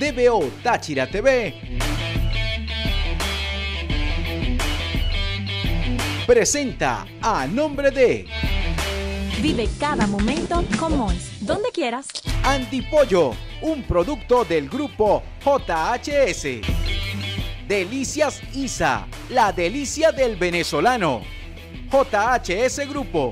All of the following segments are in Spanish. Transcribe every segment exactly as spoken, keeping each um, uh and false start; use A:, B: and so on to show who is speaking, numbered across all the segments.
A: D B O Táchira T V presenta A Nombre de
B: Vive cada momento con Mons, donde quieras.
A: Antipollo, un producto del grupo J H S. Delicias Isa, la delicia del venezolano. J H S Grupo.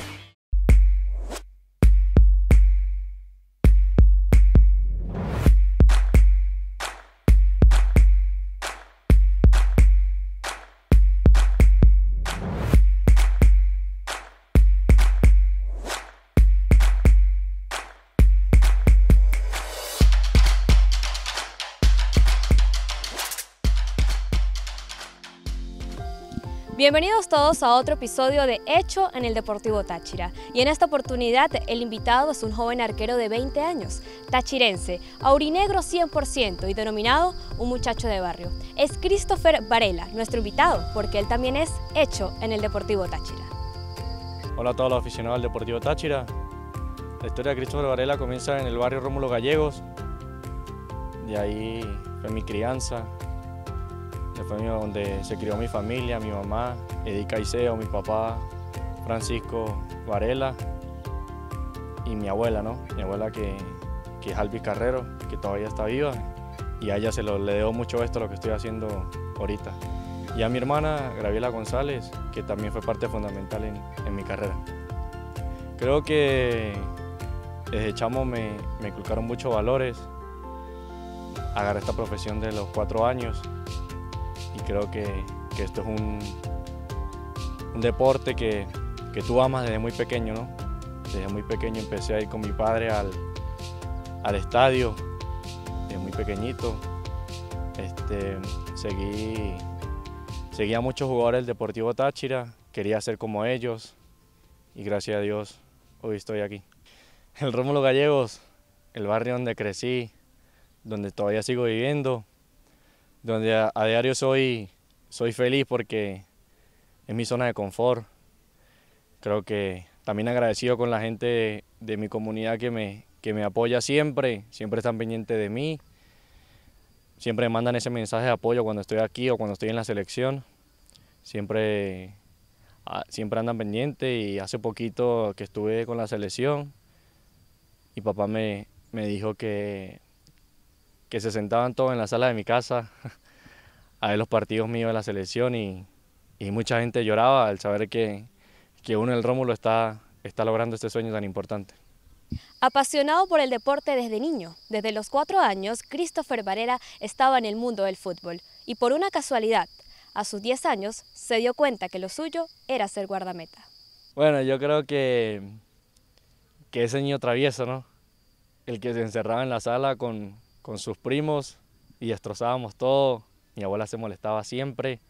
C: Bienvenidos todos a otro episodio de Hecho en el Deportivo Táchira. Y en esta oportunidad el invitado es un joven arquero de veinte años, tachirense, aurinegro cien por ciento y denominado un muchacho de barrio. Es Christopher Varela, nuestro invitado, porque él también es Hecho en el Deportivo Táchira.
D: Hola a todos los aficionados al Deportivo Táchira. La historia de Christopher Varela comienza en el barrio Rómulo Gallegos. De ahí fue mi crianza. Fue donde se crió mi familia, mi mamá, Edith Caicedo, mi papá, Francisco Varela y mi abuela, ¿no? Mi abuela que, que es Alvis Carrero, que todavía está viva, y a ella se lo, le debo mucho esto, lo que estoy haciendo ahorita. Y a mi hermana, Graviela González, que también fue parte fundamental en, en mi carrera. Creo que desde chamo me, me inculcaron muchos valores. Agarré esta profesión de los cuatro años. Y creo que, que esto es un, un deporte que, que tú amas desde muy pequeño, ¿no? Desde muy pequeño empecé a ir con mi padre al, al estadio, desde muy pequeñito. Este, seguí, seguí a muchos jugadores del Deportivo Táchira, quería ser como ellos y gracias a Dios hoy estoy aquí. El Rómulo Gallegos, el barrio donde crecí, donde todavía sigo viviendo, donde a, a diario soy, soy feliz porque es mi zona de confort. Creo que también agradecido con la gente de, de mi comunidad que me, que me apoya siempre, siempre están pendientes de mí, siempre me mandan ese mensaje de apoyo cuando estoy aquí o cuando estoy en la selección, siempre, siempre andan pendientes y hace poquito que estuve con la selección y papá me, me dijo que que se sentaban todos en la sala de mi casa a ver los partidos míos de la selección y, y mucha gente lloraba al saber que, que uno, el Rómulo, está, está logrando este sueño tan importante.
C: Apasionado por el deporte desde niño, desde los cuatro años, Christopher Varela estaba en el mundo del fútbol y por una casualidad, a sus diez años, se dio cuenta que lo suyo era ser guardameta.
D: Bueno, yo creo que, que ese niño travieso, ¿no? El que se encerraba en la sala con con sus primos y destrozábamos todo, mi abuela se molestaba siempre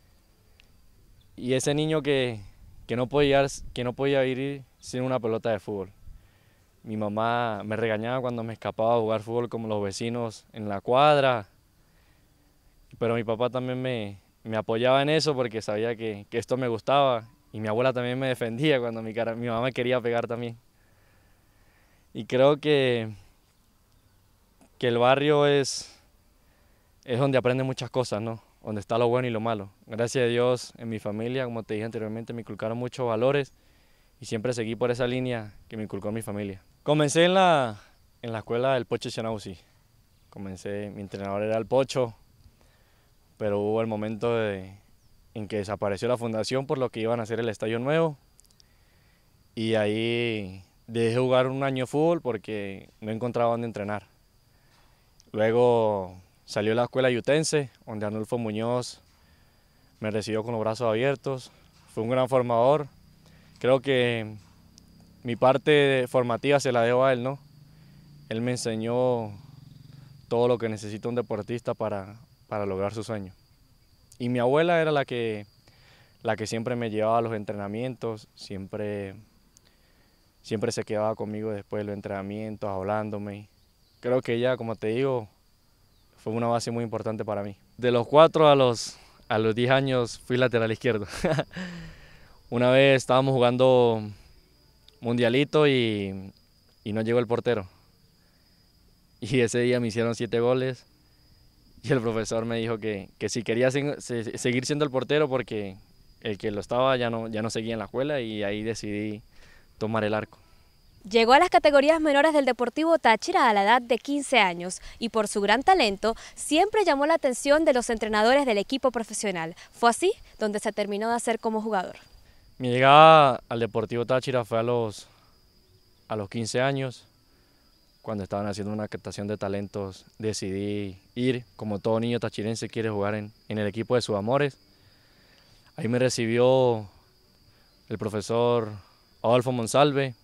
D: y ese niño que, que, no podía, que no podía ir sin una pelota de fútbol. Mi mamá me regañaba cuando me escapaba a jugar fútbol como los vecinos en la cuadra, pero mi papá también me, me apoyaba en eso porque sabía que, que esto me gustaba y mi abuela también me defendía cuando mi, cara, mi mamá me quería pegar también. Y creo que que el barrio es, es donde aprende muchas cosas, ¿no? Donde está lo bueno y lo malo. Gracias a Dios, en mi familia, como te dije anteriormente, me inculcaron muchos valores y siempre seguí por esa línea que me inculcó mi familia. Comencé en la, en la escuela del Pocho Chanauzi. Comencé, mi entrenador era el Pocho, pero hubo el momento de, en que desapareció la fundación por lo que iban a hacer el estadio nuevo y ahí dejé jugar un año de fútbol porque no encontraba dónde entrenar. Luego salió la escuela yutense, donde Arnulfo Muñoz me recibió con los brazos abiertos. Fue un gran formador. Creo que mi parte formativa se la debo a él, ¿no? Él me enseñó todo lo que necesita un deportista para, para lograr su sueño. Y mi abuela era la que, la que siempre me llevaba a los entrenamientos, siempre, siempre se quedaba conmigo después de los entrenamientos, hablándome. Creo que ella, como te digo, fue una base muy importante para mí. De los cuatro a los, a los diez años fui lateral izquierdo. Una vez estábamos jugando mundialito y, y no llegó el portero. Y ese día me hicieron siete goles y el profesor me dijo que, que si quería se, se, seguir siendo el portero porque el que lo estaba ya no, ya no seguía en la escuela y ahí decidí tomar el arco.
C: Llegó a las categorías menores del Deportivo Táchira a la edad de quince años y por su gran talento siempre llamó la atención de los entrenadores del equipo profesional. Fue así donde se terminó de hacer como jugador.
D: Mi llegada al Deportivo Táchira fue a los, a los quince años. Cuando estaban haciendo una captación de talentos decidí ir, como todo niño tachirense quiere jugar en, en el equipo de sus amores. Ahí me recibió el profesor Adolfo Monsalve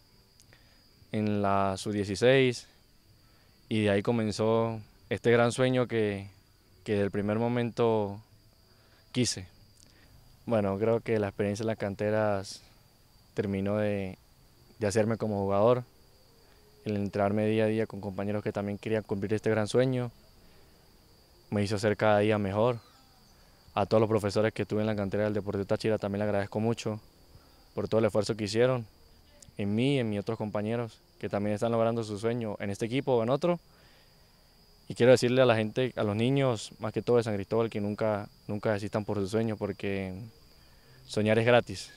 D: en la sub dieciséis y de ahí comenzó este gran sueño que, que desde el primer momento quise. Bueno, creo que la experiencia en las canteras terminó de, de hacerme como jugador, el entrarme día a día con compañeros que también querían cumplir este gran sueño, me hizo ser cada día mejor. A todos los profesores que tuve en la cantera del Deportivo Táchira también les agradezco mucho por todo el esfuerzo que hicieron en mí y en mis otros compañeros que también están logrando su sueño en este equipo o en otro. Y quiero decirle a la gente, a los niños, más que todo de San Cristóbal, que nunca, nunca desistan por su sueño porque soñar es gratis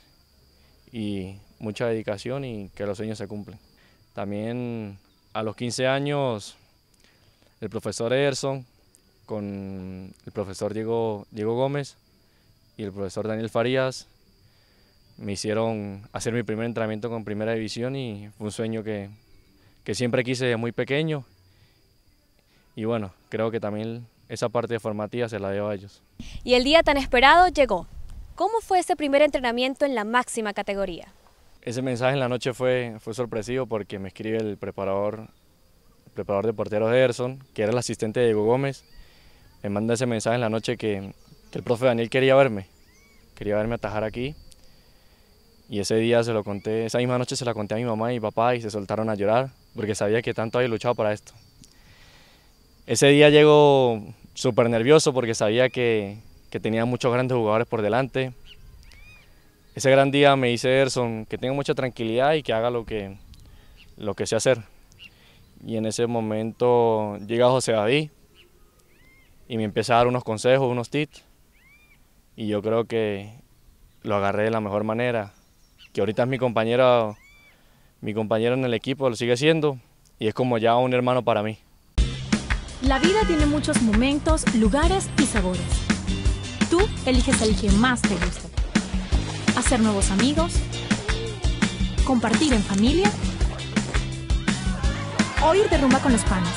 D: y mucha dedicación y que los sueños se cumplen. También a los quince años el profesor Ederson con el profesor Diego, Diego Gómez y el profesor Daniel Farías me hicieron hacer mi primer entrenamiento con Primera División y fue un sueño que, que siempre quise desde muy pequeño y bueno, creo que también esa parte formativa se la debo a ellos.
C: Y el día tan esperado llegó. ¿Cómo fue ese primer entrenamiento en la máxima categoría?
D: Ese mensaje en la noche fue, fue sorpresivo porque me escribe el preparador, el preparador de porteros Ederson, que era el asistente de Diego Gómez. Me manda ese mensaje en la noche que, que el profe Daniel quería verme, quería verme atajar aquí. Y ese día se lo conté, esa misma noche se la conté a mi mamá y mi papá y se soltaron a llorar porque sabía que tanto había luchado para esto. Ese día llego súper nervioso porque sabía que, que tenía muchos grandes jugadores por delante. Ese gran día me dice Ederson que tenga mucha tranquilidad y que haga lo que, lo que sé hacer. Y en ese momento llega José David y me empieza a dar unos consejos, unos tips. Y yo creo que lo agarré de la mejor manera. Que ahorita es mi compañero, mi compañero en el equipo, lo sigue siendo y es como ya un hermano para mí.
B: La vida tiene muchos momentos, lugares y sabores. Tú eliges el que más te gusta. Hacer nuevos amigos, compartir en familia o ir de rumba con los panas.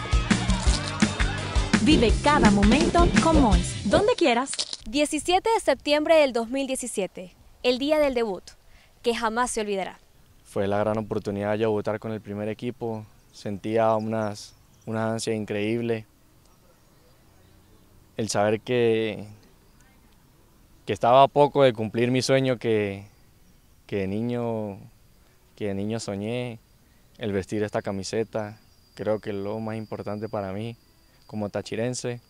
B: Vive cada momento con Mois, donde quieras.
C: diecisiete de septiembre del dos mil diecisiete, el día del debut, que jamás se olvidará.
D: Fue la gran oportunidad de debutar con el primer equipo, sentía unas, una ansia increíble, el saber que, que estaba a poco de cumplir mi sueño que, que, de niño, que de niño soñé, el vestir esta camiseta, creo que es lo más importante para mí como tachirense.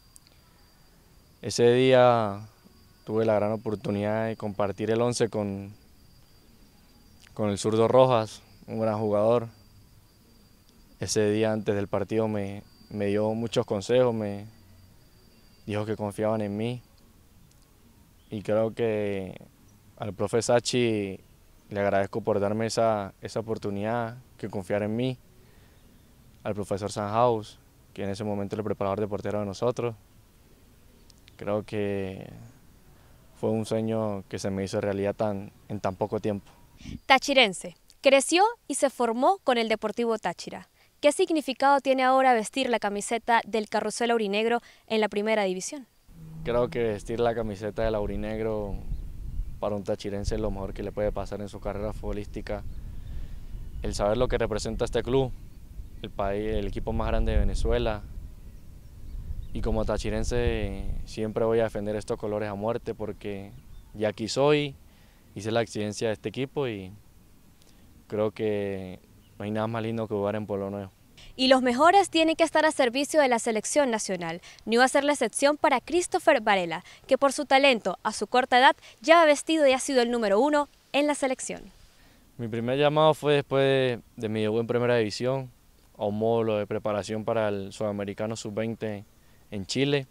D: Ese día tuve la gran oportunidad de compartir el once con, con el zurdo Rojas, un gran jugador. Ese día antes del partido me, me dio muchos consejos, me dijo que confiaban en mí. Y creo que al profe Sachi le agradezco por darme esa, esa oportunidad, que confiar en mí. Al profesor Sanhaus, que en ese momento era el preparador de portero de nosotros. Creo que fue un sueño que se me hizo realidad tan, en tan poco tiempo.
C: Tachirense, creció y se formó con el Deportivo Táchira. ¿Qué significado tiene ahora vestir la camiseta del Carrusel Aurinegro en la Primera División?
D: Creo que vestir la camiseta del Aurinegro para un tachirense es lo mejor que le puede pasar en su carrera futbolística. El saber lo que representa este club, el país, el equipo más grande de Venezuela. Y como tachirense siempre voy a defender estos colores a muerte porque ya aquí soy, hice la exigencia de este equipo y creo que no hay nada más lindo que jugar en Pueblo Nuevo.
C: Y los mejores tienen que estar a servicio de la selección nacional. No iba a ser la excepción para Christopher Varela, que por su talento, a su corta edad, ya ha vestido y ha sido el número uno en la selección.
D: Mi primer llamado fue después de, de mi debut en Primera División, a un módulo de preparación para el Sudamericano sub veinte en Chile.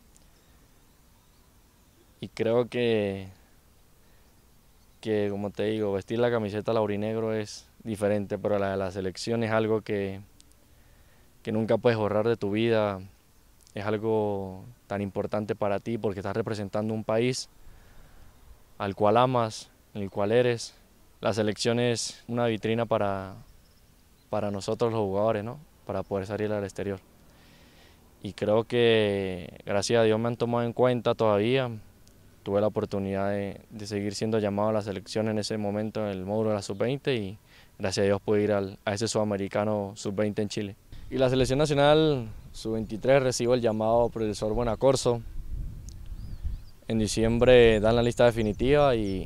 D: Y creo que, que, como te digo, vestir la camiseta laurinegro es diferente, pero la de la selección es algo que, que nunca puedes borrar de tu vida. Es algo tan importante para ti porque estás representando un país al cual amas, en el cual eres. La selección es una vitrina para, para nosotros los jugadores, ¿no? Para poder salir al exterior. Y creo que gracias a Dios me han tomado en cuenta todavía. Tuve la oportunidad de, de seguir siendo llamado a la selección en ese momento en el módulo de la sub veinte y gracias a Dios pude ir al, a ese sudamericano sub veinte en Chile. Y la selección nacional sub veintitrés recibo el llamado por el profesor Buenacorso. En diciembre dan la lista definitiva y,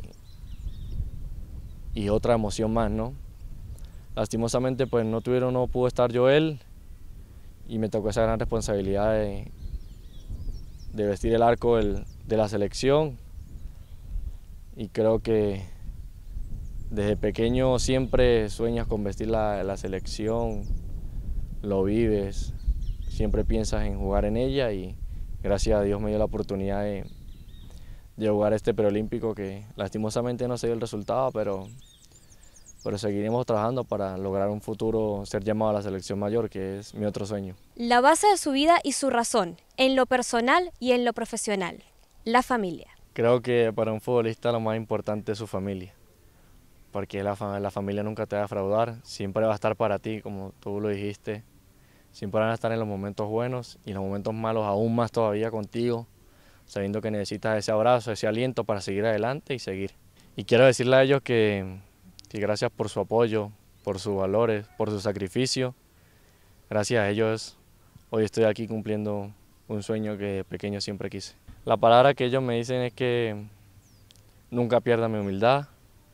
D: y otra emoción más, ¿no? Lastimosamente pues no tuvieron, no pudo estar Joel y me tocó esa gran responsabilidad de, de vestir el arco del, de la selección. Y creo que desde pequeño siempre sueñas con vestir la, la selección, lo vives, siempre piensas en jugar en ella y gracias a Dios me dio la oportunidad de, de jugar este preolímpico que lastimosamente no se dio el resultado, pero, pero seguiremos trabajando para lograr un futuro, ser llamado a la selección mayor, que es mi otro sueño.
C: La base de su vida y su razón, en lo personal y en lo profesional, la familia.
D: Creo que para un futbolista lo más importante es su familia, porque la, la familia nunca te va a defraudar, siempre va a estar para ti, como tú lo dijiste. Siempre van a estar en los momentos buenos y en los momentos malos aún más todavía contigo, sabiendo que necesitas ese abrazo, ese aliento para seguir adelante y seguir. Y quiero decirle a ellos que, que gracias por su apoyo, por sus valores, por su sacrificio. Gracias a ellos hoy estoy aquí cumpliendo un sueño que de pequeño siempre quise. La palabra que ellos me dicen es que nunca pierda mi humildad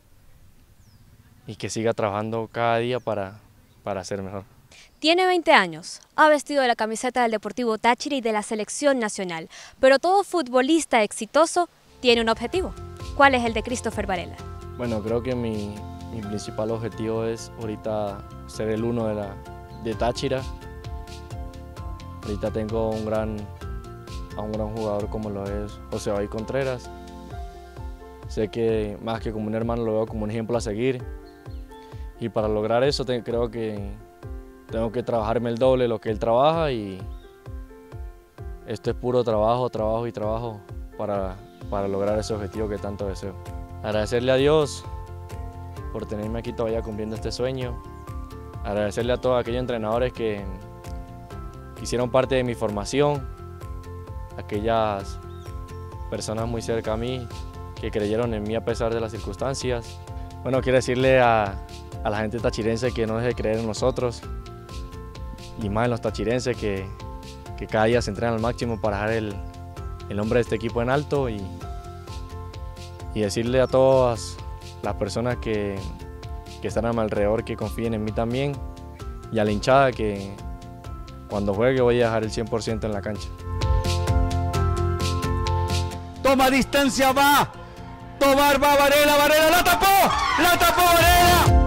D: y que siga trabajando cada día para, para ser mejor.
C: Tiene veinte años, ha vestido la camiseta del Deportivo Táchira y de la selección nacional, pero todo futbolista exitoso tiene un objetivo. ¿Cuál es el de Christopher Varela?
D: Bueno, creo que mi, mi principal objetivo es ahorita ser el uno de, la, de Táchira. Ahorita tengo un gran, a un gran jugador como lo es José David Contreras. Sé que más que como un hermano lo veo como un ejemplo a seguir. Y para lograr eso te, creo que tengo que trabajarme el doble de lo que él trabaja y esto es puro trabajo, trabajo y trabajo para, para lograr ese objetivo que tanto deseo. Agradecerle a Dios por tenerme aquí todavía cumpliendo este sueño. Agradecerle a todos aquellos entrenadores que, que hicieron parte de mi formación, aquellas personas muy cerca a mí que creyeron en mí a pesar de las circunstancias. Bueno, quiero decirle a, a la gente tachirense que no deje de creer en nosotros, y más en los tachirenses que, que cada día se entrenan al máximo para dejar el, el nombre de este equipo en alto y, y decirle a todas las personas que, que están a mi alrededor que confíen en mí también y a la hinchada que cuando juegue voy a dejar el cien por ciento en la cancha.
A: Toma distancia, va, Tobar va Varela, Varela la tapó, la tapó Varela.